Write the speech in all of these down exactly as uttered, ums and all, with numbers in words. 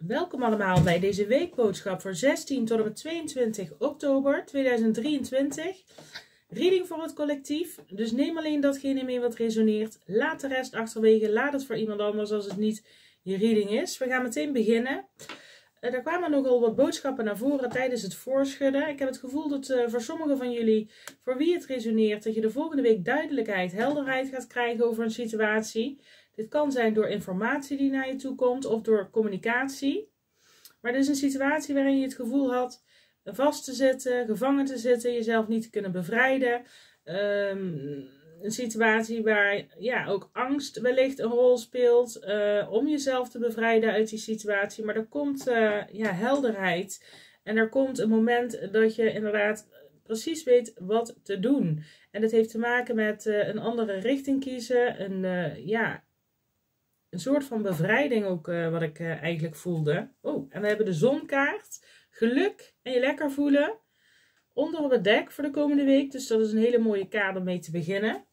Welkom allemaal bij deze weekboodschap voor zestien tot en met tweeëntwintig oktober tweeduizend drieëntwintig. Reading voor het collectief, dus neem alleen datgene mee wat resoneert. Laat de rest achterwege, laat het voor iemand anders als het niet je reading is. We gaan meteen beginnen. Uh, er kwamen nogal wat boodschappen naar voren tijdens het voorschudden. Ik heb het gevoel dat uh, voor sommigen van jullie, voor wie het resoneert, dat je de volgende week duidelijkheid, helderheid gaat krijgen over een situatie. Dit kan zijn door informatie die naar je toe komt of door communicatie. Maar dit is een situatie waarin je het gevoel had vast te zitten, gevangen te zitten, jezelf niet te kunnen bevrijden. Um, een situatie waar ja, ook angst wellicht een rol speelt uh, om jezelf te bevrijden uit die situatie. Maar er komt uh, ja, helderheid en er komt een moment dat je inderdaad precies weet wat te doen. En dat heeft te maken met uh, een andere richting kiezen, een, uh, ja, een soort van bevrijding ook uh, wat ik uh, eigenlijk voelde. Oh, en we hebben de zonkaart, geluk en je lekker voelen onder op het dek voor de komende week. Dus dat is een hele mooie kaart om mee te beginnen.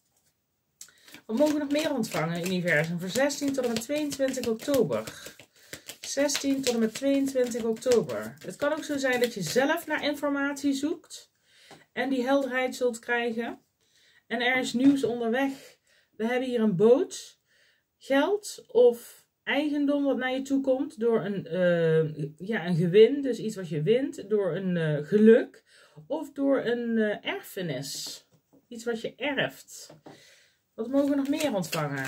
Wat mogen we nog meer ontvangen, universum, voor zestien tot en met tweeëntwintig oktober? zestien tot en met tweeëntwintig oktober. Het kan ook zo zijn dat je zelf naar informatie zoekt en die helderheid zult krijgen. En er is nieuws onderweg. We hebben hier een boot, geld of eigendom wat naar je toe komt door een, uh, ja, een gewin, dus iets wat je wint, door een uh, geluk of door een uh, erfenis. Iets wat je erft. Wat mogen we nog meer ontvangen?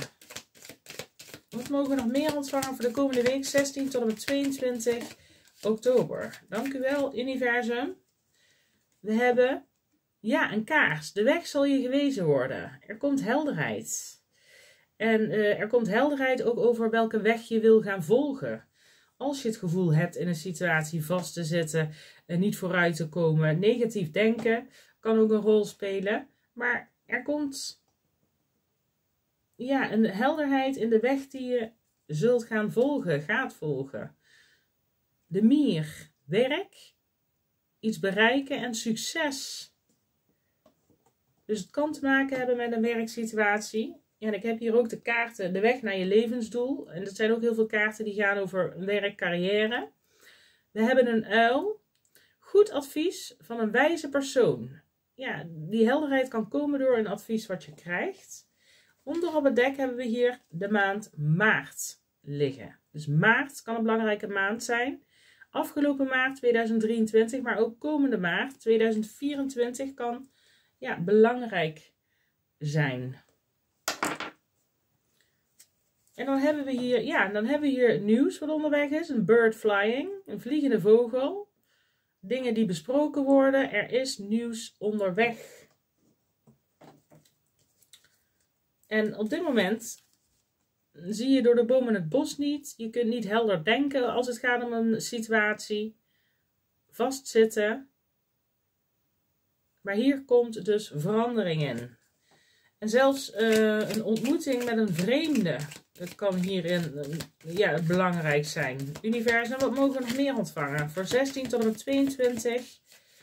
Wat mogen we nog meer ontvangen voor de komende week, zestien tot en met tweeëntwintig oktober? Dank u wel, universum. We hebben, ja, een kaars. De weg zal je gewezen worden. Er komt helderheid. En uh, er komt helderheid ook over welke weg je wil gaan volgen. Als je het gevoel hebt in een situatie vast te zitten en niet vooruit te komen. Negatief denken kan ook een rol spelen. Maar er komt ja, een helderheid in de weg die je zult gaan volgen, gaat volgen. De mier, werk, iets bereiken en succes. Dus het kan te maken hebben met een werksituatie. Ja, en ik heb hier ook de kaarten, de weg naar je levensdoel. En dat zijn ook heel veel kaarten die gaan over werk, carrière. We hebben een uil. Goed advies van een wijze persoon. Ja, die helderheid kan komen door een advies wat je krijgt. Onder op het dek hebben we hier de maand maart liggen. Dus maart kan een belangrijke maand zijn. Afgelopen maart tweeduizend drieëntwintig, maar ook komende maart tweeduizend vierentwintig kan ja, belangrijk zijn. En dan hebben we hier, ja, dan hebben we hier nieuws wat onderweg is. Een bird flying, een vliegende vogel. Dingen die besproken worden. Er is nieuws onderweg. En op dit moment zie je door de bomen het bos niet. Je kunt niet helder denken als het gaat om een situatie. Vastzitten. Maar hier komt dus verandering in. En zelfs uh, een ontmoeting met een vreemde. Dat kan hierin uh, ja, belangrijk zijn. Universum, wat mogen we nog meer ontvangen? Voor zestien tot en met tweeëntwintig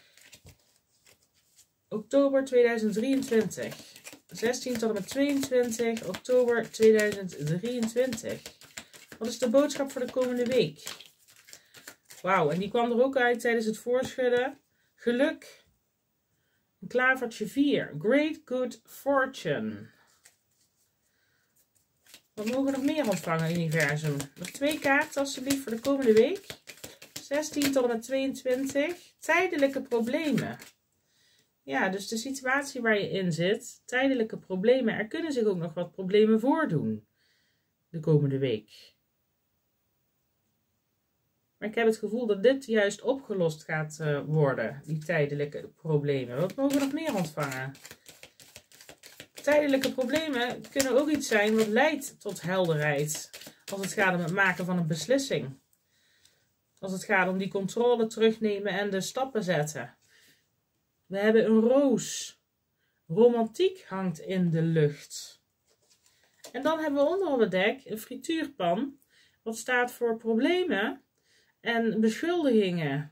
oktober tweeduizend drieëntwintig. zestien tot en met tweeëntwintig oktober tweeduizend drieëntwintig. Wat is de boodschap voor de komende week? Wauw, en die kwam er ook uit tijdens het voorschudden. Geluk. Een klavertje vier. Great good fortune. Wat mogen we nog meer ontvangen, universum? Nog twee kaarten alsjeblieft voor de komende week. zestien tot en met tweeëntwintig. Tijdelijke problemen. Ja, dus de situatie waar je in zit. Tijdelijke problemen. Er kunnen zich ook nog wat problemen voordoen. De komende week. Maar ik heb het gevoel dat dit juist opgelost gaat uh, worden. Die tijdelijke problemen. Wat mogen we nog meer ontvangen? Tijdelijke problemen kunnen ook iets zijn wat leidt tot helderheid. Als het gaat om het maken van een beslissing. Als het gaat om die controle terugnemen en de stappen zetten. We hebben een roos. Romantiek hangt in de lucht. En dan hebben we onder op het dek een frituurpan. Wat staat voor problemen en beschuldigingen.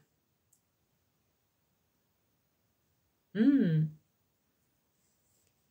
Hmm.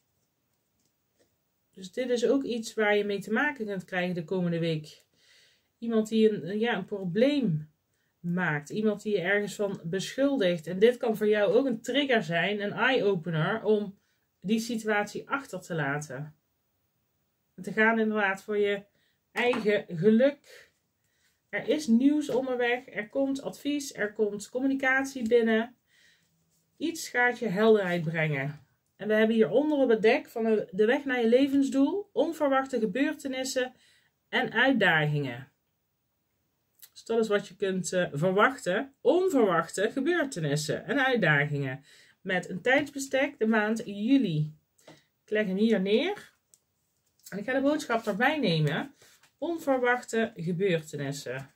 Dus dit is ook iets waar je mee te maken kunt krijgen de komende week. Iemand die een, ja, een probleem maakt. Iemand die je ergens van beschuldigt. En dit kan voor jou ook een trigger zijn, een eye-opener, om die situatie achter te laten. En te gaan inderdaad voor je eigen geluk. Er is nieuws onderweg, er komt advies, er komt communicatie binnen. Iets gaat je helderheid brengen. En we hebben hieronder op het dek van de weg naar je levensdoel onverwachte gebeurtenissen en uitdagingen. Dus dat is wat je kunt uh, verwachten. Onverwachte gebeurtenissen en uitdagingen. Met een tijdsbestek de maand juli. Ik leg hem hier neer. En ik ga de boodschap erbij nemen. Onverwachte gebeurtenissen.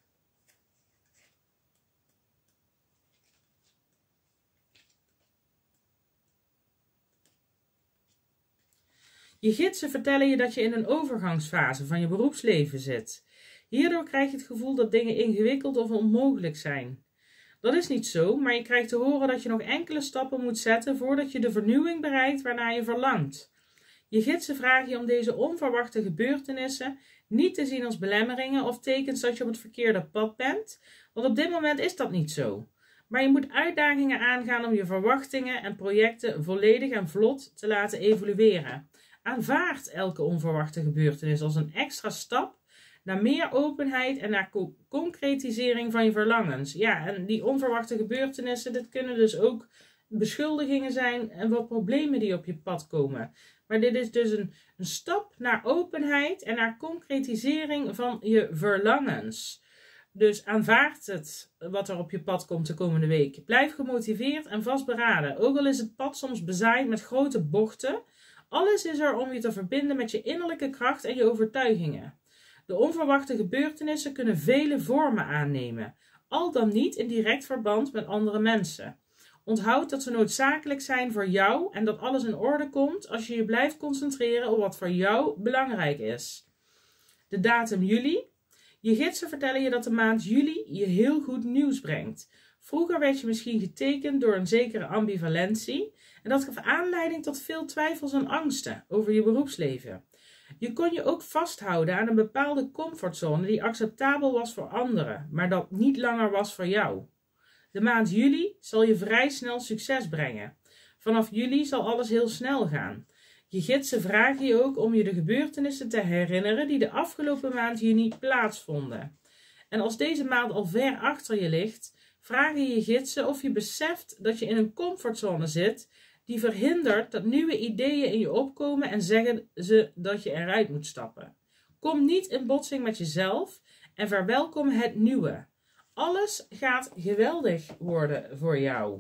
Je gidsen vertellen je dat je in een overgangsfase van je beroepsleven zit. Hierdoor krijg je het gevoel dat dingen ingewikkeld of onmogelijk zijn. Dat is niet zo, maar je krijgt te horen dat je nog enkele stappen moet zetten voordat je de vernieuwing bereikt waarnaar je verlangt. Je gidsen vragen je om deze onverwachte gebeurtenissen niet te zien als belemmeringen of tekens dat je op het verkeerde pad bent, want op dit moment is dat niet zo. Maar je moet uitdagingen aangaan om je verwachtingen en projecten volledig en vlot te laten evolueren. Aanvaard elke onverwachte gebeurtenis als een extra stap naar meer openheid en naar co concretisering van je verlangens. Ja, en die onverwachte gebeurtenissen, dit kunnen dus ook beschuldigingen zijn en wat problemen die op je pad komen. Maar dit is dus een, een stap naar openheid en naar concretisering van je verlangens. Dus aanvaard het wat er op je pad komt de komende week. Blijf gemotiveerd en vastberaden. Ook al is het pad soms bezaaid met grote bochten, alles is er om je te verbinden met je innerlijke kracht en je overtuigingen. De onverwachte gebeurtenissen kunnen vele vormen aannemen, al dan niet in direct verband met andere mensen. Onthoud dat ze noodzakelijk zijn voor jou en dat alles in orde komt als je je blijft concentreren op wat voor jou belangrijk is. De datum juli. Je gidsen vertellen je dat de maand juli je heel goed nieuws brengt. Vroeger werd je misschien getekend door een zekere ambivalentie en dat gaf aanleiding tot veel twijfels en angsten over je beroepsleven. Je kon je ook vasthouden aan een bepaalde comfortzone die acceptabel was voor anderen, maar dat niet langer was voor jou. De maand juli zal je vrij snel succes brengen. Vanaf juli zal alles heel snel gaan. Je gidsen vragen je ook om je de gebeurtenissen te herinneren die de afgelopen maand juni plaatsvonden. En als deze maand al ver achter je ligt, vragen je gidsen of je beseft dat je in een comfortzone zit die verhindert dat nieuwe ideeën in je opkomen en zeggen ze dat je eruit moet stappen. Kom niet in botsing met jezelf en verwelkom het nieuwe. Alles gaat geweldig worden voor jou.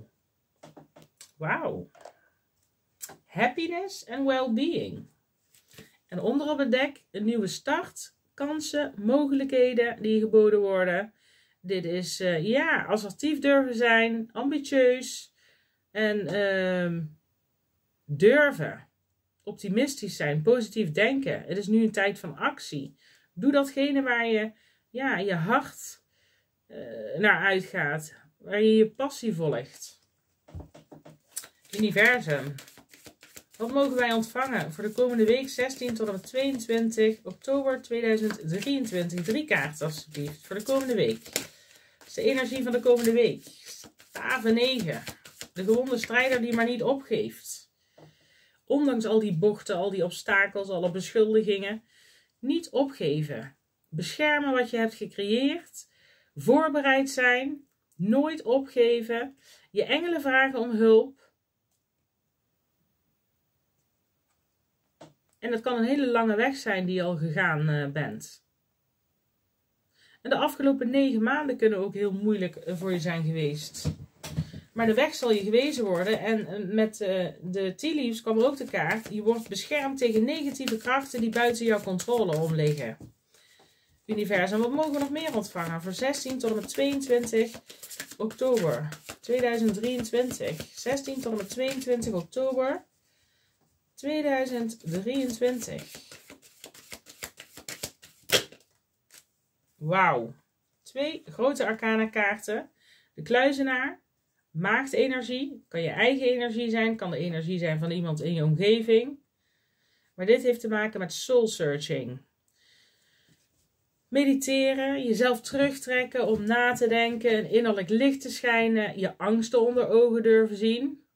Wauw. Happiness and well-being. En onder op het dek een nieuwe start, kansen, mogelijkheden die geboden worden. Dit is, uh, ja, assertief durven zijn, ambitieus en uh, durven. Optimistisch zijn, positief denken. Het is nu een tijd van actie. Doe datgene waar je, ja, je hart uh, naar uitgaat. Waar je je passie volgt. Universum. Wat mogen wij ontvangen voor de komende week zestien tot en met tweeëntwintig oktober tweeduizend drieëntwintig? Drie kaarten alsjeblieft voor de komende week. Dat is de energie van de komende week. Stave negen. De gewonde strijder die maar niet opgeeft. Ondanks al die bochten, al die obstakels, alle beschuldigingen. Niet opgeven. Beschermen wat je hebt gecreëerd. Voorbereid zijn. Nooit opgeven. Je engelen vragen om hulp. En dat kan een hele lange weg zijn die je al gegaan uh, bent. En de afgelopen negen maanden kunnen ook heel moeilijk uh, voor je zijn geweest. Maar de weg zal je gewezen worden. En uh, met uh, de tea leaves kwam er ook de kaart. Je wordt beschermd tegen negatieve krachten die buiten jouw controle om liggen. Universum, wat mogen we nog meer ontvangen? Voor zestien tot en met tweeëntwintig oktober tweeduizend drieëntwintig. zestien tot en met tweeëntwintig oktober tweeduizend drieëntwintig. Wauw. Twee grote arcana kaarten. De kluizenaar. Maagdenergie. Kan je eigen energie zijn. Kan de energie zijn van iemand in je omgeving. Maar dit heeft te maken met soul searching. Mediteren, jezelf terugtrekken om na te denken, een innerlijk licht te schijnen, je angsten onder ogen durven zien.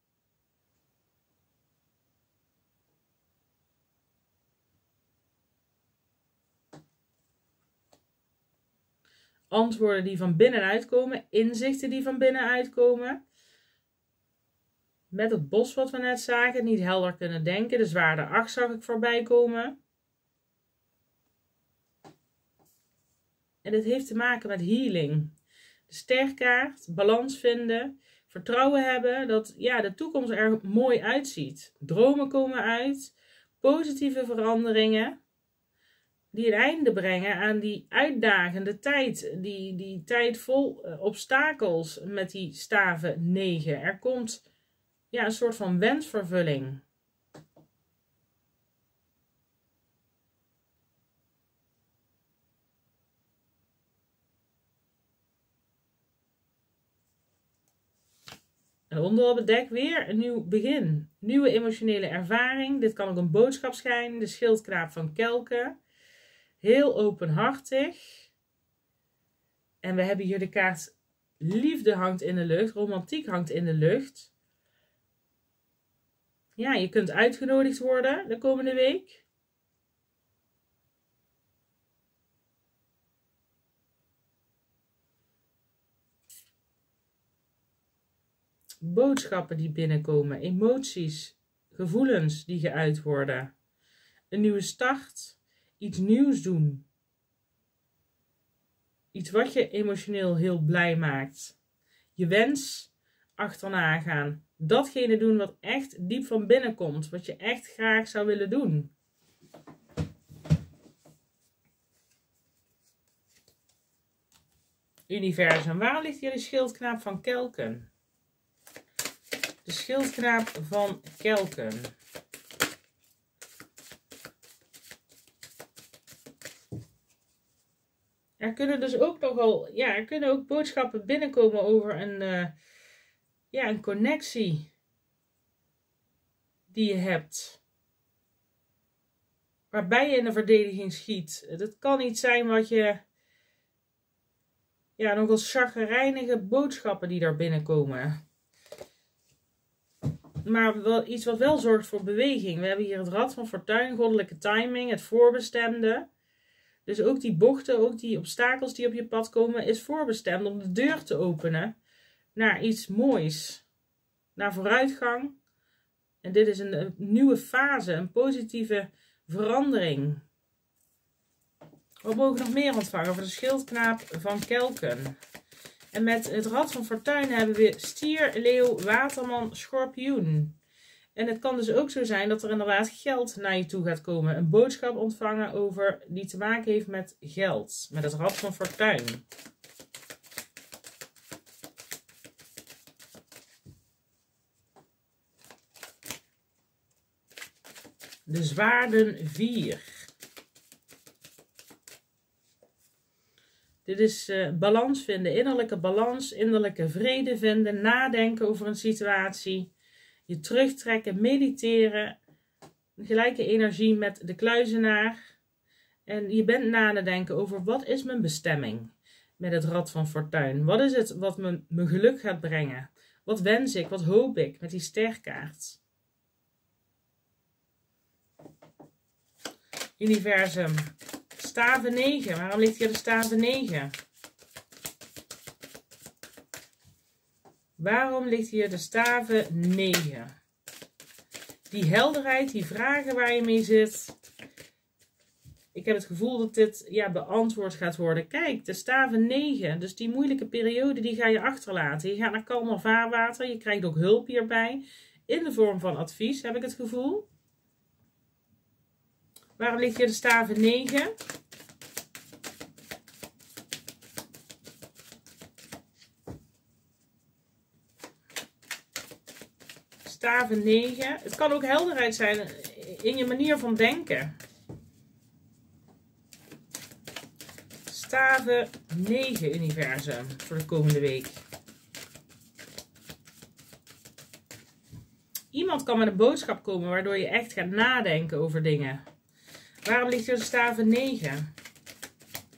Antwoorden die van binnenuit komen, inzichten die van binnenuit komen. Met het bos wat we net zagen, niet helder kunnen denken, de zwaarde acht zag ik voorbij komen. En dit heeft te maken met healing. De sterkaart, balans vinden, vertrouwen hebben dat ja, de toekomst er mooi uitziet. Dromen komen uit, positieve veranderingen die een einde brengen aan die uitdagende tijd. Die, die tijd vol obstakels met die staven negen. Er komt ja, een soort van wensvervulling. En onder op het dek weer een nieuw begin. Nieuwe emotionele ervaring. Dit kan ook een boodschap zijn. De schildknaap van Kelken. Heel openhartig. En we hebben hier de kaart liefde hangt in de lucht. Romantiek hangt in de lucht. Ja, je kunt uitgenodigd worden de komende week. Boodschappen die binnenkomen, emoties, gevoelens die geuit worden. Een nieuwe start, iets nieuws doen. Iets wat je emotioneel heel blij maakt. Je wens achterna gaan. Datgene doen wat echt diep van binnen komt, wat je echt graag zou willen doen. Universum, waar ligt hier de schildknaap van Kelken? De schildknaap van Kelken. Er kunnen dus ook nogal, ja, er kunnen ook boodschappen binnenkomen over een, uh, ja, een connectie die je hebt. Waarbij je in de verdediging schiet. Dat kan iets zijn wat je, ja, nogal chagrijnige boodschappen die daar binnenkomen. Maar wel iets wat wel zorgt voor beweging. We hebben hier het rad van fortuin, goddelijke timing, het voorbestemde. Dus ook die bochten, ook die obstakels die op je pad komen, is voorbestemd om de deur te openen naar iets moois. Naar vooruitgang. En dit is een, een nieuwe fase, een positieve verandering. We mogen nog meer ontvangen voor de schildknaap van Kelken. En met het rad van fortuin hebben we stier, leeuw, waterman, schorpioen. En het kan dus ook zo zijn dat er inderdaad geld naar je toe gaat komen. Een boodschap ontvangen over die te maken heeft met geld. Met het rad van fortuin. De zwaarden vier. Dit is uh, balans vinden, innerlijke balans, innerlijke vrede vinden, nadenken over een situatie. Je terugtrekken, mediteren, gelijke energie met de kluizenaar. En je bent na te denken over wat is mijn bestemming met het rad van fortuin. Wat is het wat me, me geluk gaat brengen? Wat wens ik, wat hoop ik met die sterkaart? Universum. Staven negen. Waarom ligt hier de staven negen? Waarom ligt hier de staven negen? Die helderheid, die vragen waar je mee zit. Ik heb het gevoel dat dit ja, beantwoord gaat worden. Kijk, de staven negen. Dus die moeilijke periode die ga je achterlaten. Je gaat naar kalmer vaarwater. Je krijgt ook hulp hierbij. In de vorm van advies, heb ik het gevoel. Waarom ligt hier de staven negen? Staven negen. Het kan ook helderheid zijn in je manier van denken. Staven negen universum voor de komende week. Iemand kan met een boodschap komen waardoor je echt gaat nadenken over dingen. Waarom ligt er de staven negen?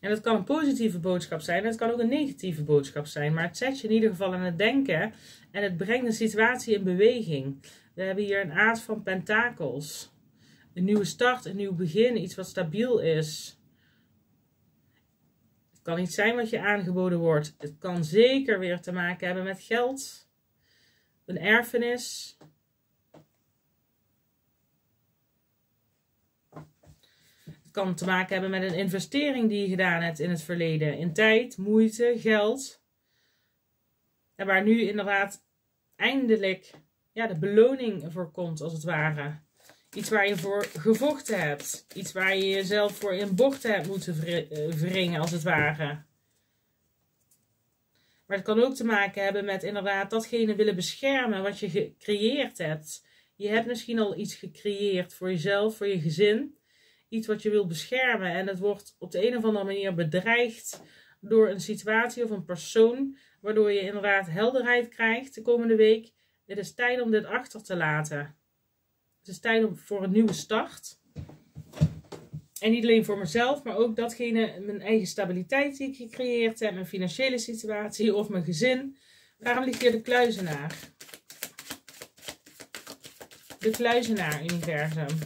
En dat kan een positieve boodschap zijn, het kan ook een negatieve boodschap zijn. Maar het zet je in ieder geval aan het denken en het brengt een situatie in beweging. We hebben hier een aas van pentakels. Een nieuwe start, een nieuw begin, iets wat stabiel is. Het kan iets zijn wat je aangeboden wordt. Het kan zeker weer te maken hebben met geld, een erfenis. Het kan te maken hebben met een investering die je gedaan hebt in het verleden. In tijd, moeite, geld. En waar nu inderdaad eindelijk ja, de beloning voor komt, als het ware. Iets waar je voor gevochten hebt. Iets waar je jezelf voor in bochten hebt moeten wringen, als het ware. Maar het kan ook te maken hebben met inderdaad datgene willen beschermen wat je gecreëerd hebt. Je hebt misschien al iets gecreëerd voor jezelf, voor je gezin. Iets wat je wil beschermen en het wordt op de een of andere manier bedreigd door een situatie of een persoon. Waardoor je inderdaad helderheid krijgt de komende week. Het is tijd om dit achter te laten. Het is tijd om voor een nieuwe start. En niet alleen voor mezelf, maar ook datgene, mijn eigen stabiliteit die ik gecreëerd heb, mijn financiële situatie of mijn gezin. Waarom ligt hier de kluizenaar? De kluizenaar-universum.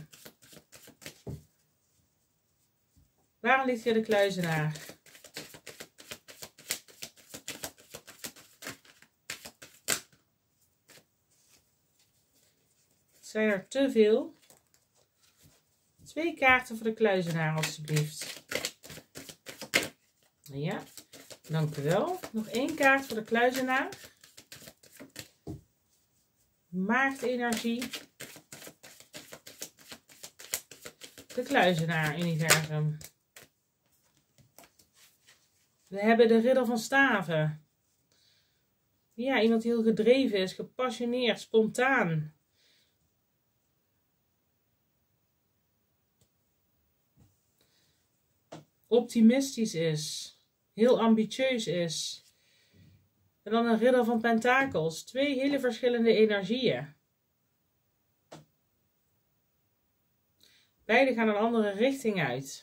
Waarom ligt hier de kluizenaar? Zijn er te veel? Twee kaarten voor de kluizenaar, alstublieft. Ja, dank u wel. Nog één kaart voor de kluizenaar. Maagdenergie. De kluizenaar-universum. We hebben de ridder van staven. Ja, iemand die heel gedreven is, gepassioneerd, spontaan. Optimistisch is. Heel ambitieus is. En dan een ridder van pentakels. Twee hele verschillende energieën. Beide gaan een andere richting uit.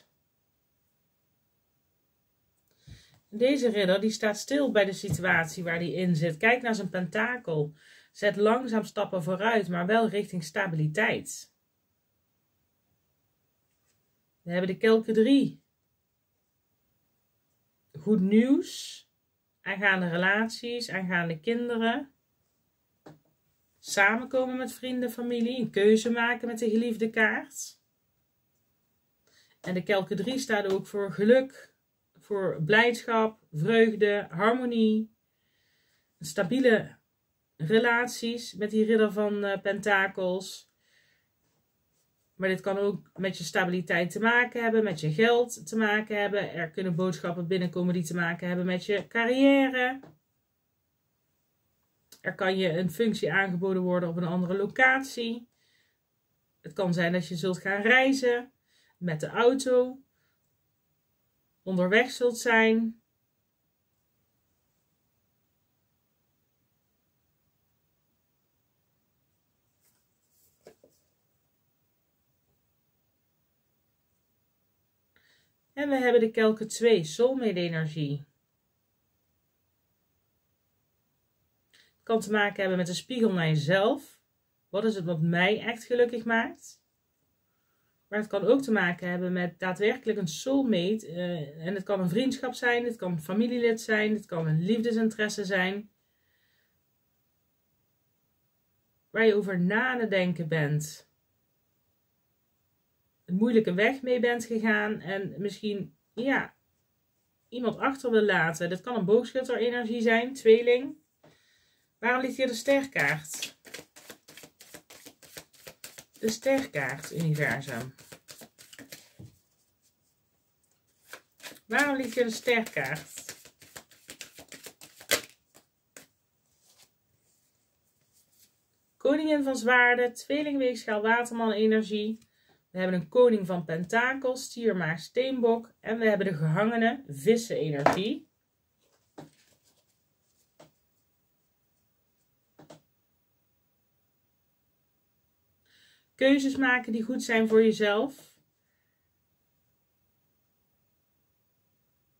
Deze ridder die staat stil bij de situatie waar hij in zit. Kijk naar zijn pentakel. Zet langzaam stappen vooruit, maar wel richting stabiliteit. We hebben de kelken drie. Goed nieuws. Aangaande relaties, aangaande kinderen. Samenkomen met vrienden, familie. Een keuze maken met de geliefde kaart. En de kelken drie staat ook voor geluk. Voor blijdschap, vreugde, harmonie. Stabiele relaties met die ridder van uh, pentakels. Maar dit kan ook met je stabiliteit te maken hebben, met je geld te maken hebben. Er kunnen boodschappen binnenkomen die te maken hebben met je carrière. Er kan je een functie aangeboden worden op een andere locatie. Het kan zijn dat je zult gaan reizen met de auto. Onderweg zult zijn. En we hebben de kelken twee, soulmate energie. Het kan te maken hebben met een spiegel naar jezelf. Wat is het wat mij echt gelukkig maakt? Maar het kan ook te maken hebben met daadwerkelijk een soulmate. Uh, en het kan een vriendschap zijn, het kan een familielid zijn, het kan een liefdesinteresse zijn. Waar je over na aan het denken bent. Een moeilijke weg mee bent gegaan en misschien ja, iemand achter wil laten. Dat kan een boogschutter-energie zijn, tweeling. Waarom ligt hier de sterkaart? De sterkaart, universum. Waarom ligt hier de sterkaart? Koningin van zwaarden, tweeling, weegschaal, waterman, energie. We hebben een koning van pentakels, stier, maag, steenbok. En we hebben de gehangene vissen energie. Keuzes maken die goed zijn voor jezelf.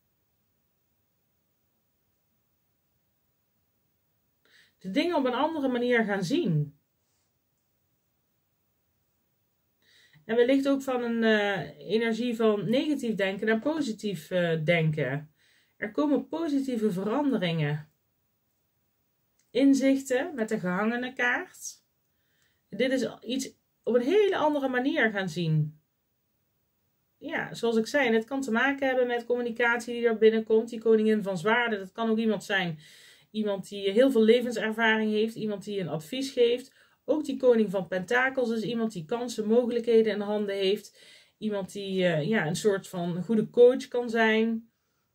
de dingen op een andere manier gaan zien. En wellicht ook van een uh, energie van negatief denken naar positief uh, denken. Er komen positieve veranderingen. Inzichten met de gehangene kaart. Dit is iets op een hele andere manier gaan zien. Ja, zoals ik zei, het kan te maken hebben met communicatie die er binnenkomt. Die koningin van zwaarden, dat kan ook iemand zijn. Iemand die heel veel levenservaring heeft. Iemand die een advies geeft. Ook die koning van pentakels is iemand die kansen, mogelijkheden in handen heeft. Iemand die uh, ja, een soort van goede coach kan zijn.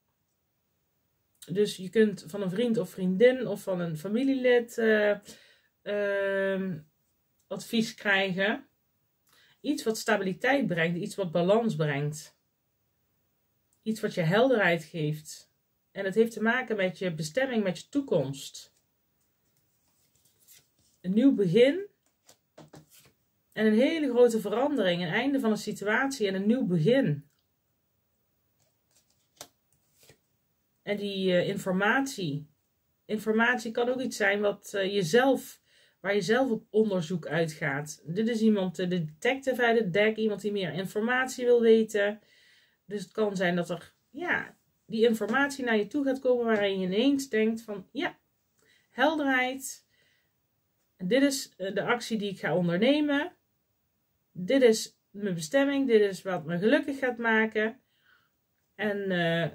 Dus je kunt van een vriend of vriendin of van een familielid uh, uh, advies krijgen. Iets wat stabiliteit brengt, iets wat balans brengt. Iets wat je helderheid geeft. En het heeft te maken met je bestemming, met je toekomst. Een nieuw begin. En een hele grote verandering. Een einde van een situatie en een nieuw begin. En die uh, informatie. Informatie kan ook iets zijn wat uh, jezelf, waar je zelf op onderzoek uitgaat. Dit is iemand, uh, de detective uit het dek. Iemand die meer informatie wil weten. Dus het kan zijn dat er, ja, die informatie naar je toe gaat komen waarin je ineens denkt van, ja, helderheid. Dit is uh, de actie die ik ga ondernemen. Dit is mijn bestemming. Dit is wat me gelukkig gaat maken. En uh,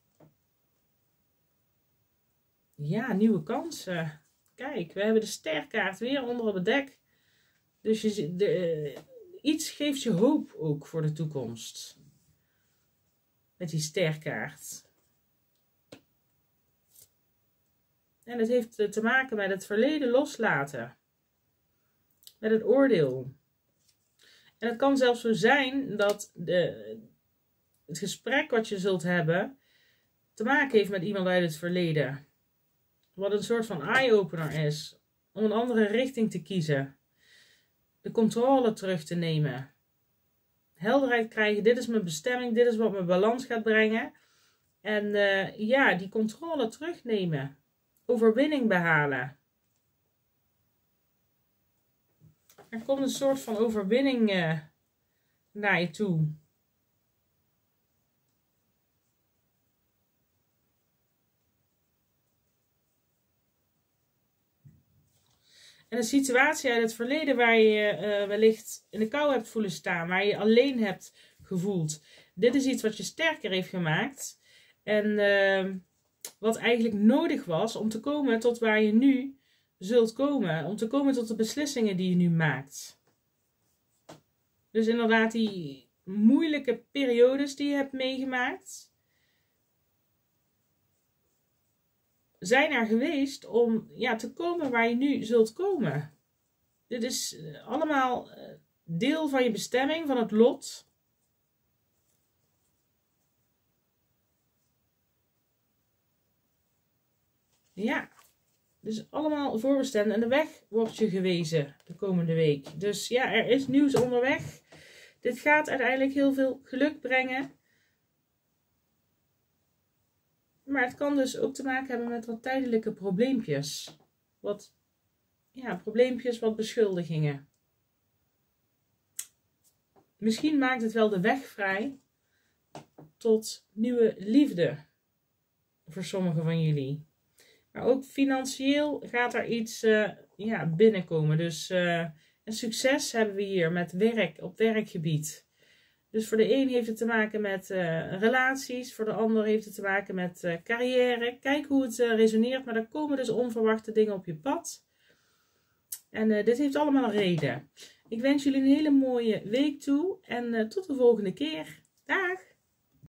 ja, nieuwe kansen. Kijk, we hebben de sterkaart weer onder op het dek. Dus je, de, uh, iets geeft je hoop ook voor de toekomst. Met die sterkaart. En het heeft te maken met het verleden loslaten. Met het oordeel. En het kan zelfs zo zijn dat de, het gesprek wat je zult hebben te maken heeft met iemand uit het verleden. Wat een soort van eye-opener is. Om een andere richting te kiezen. De controle terug te nemen. Helderheid krijgen. Dit is mijn bestemming. Dit is wat me balans gaat brengen. En uh, ja, die controle terugnemen. Overwinning behalen. Er komt een soort van overwinning uh, naar je toe. En een situatie uit het verleden waar je je uh, wellicht in de kou hebt voelen staan. Waar je je alleen hebt gevoeld. Dit is iets wat je sterker heeft gemaakt. En uh, wat eigenlijk nodig was om te komen tot waar je nu zult komen. Om te komen tot de beslissingen die je nu maakt. Dus inderdaad die moeilijke periodes die je hebt meegemaakt. Zijn er geweest om ja, te komen waar je nu zult komen. Dit is allemaal deel van je bestemming, van het lot. Ja, dus allemaal voorbestemd. En de weg wordt je gewezen de komende week. Dus ja, er is nieuws onderweg. Dit gaat uiteindelijk heel veel geluk brengen. Maar het kan dus ook te maken hebben met wat tijdelijke probleempjes. Wat, ja, probleempjes, wat beschuldigingen. Misschien maakt het wel de weg vrij tot nieuwe liefde. Voor sommigen van jullie. Maar ook financieel gaat er iets uh, ja, binnenkomen. Dus uh, een succes hebben we hier met werk, op werkgebied. Dus voor de een heeft het te maken met uh, relaties. Voor de ander heeft het te maken met uh, carrière. Kijk hoe het uh, resoneert. Maar er komen dus onverwachte dingen op je pad. En uh, dit heeft allemaal een reden. Ik wens jullie een hele mooie week toe. En uh, tot de volgende keer. Dag!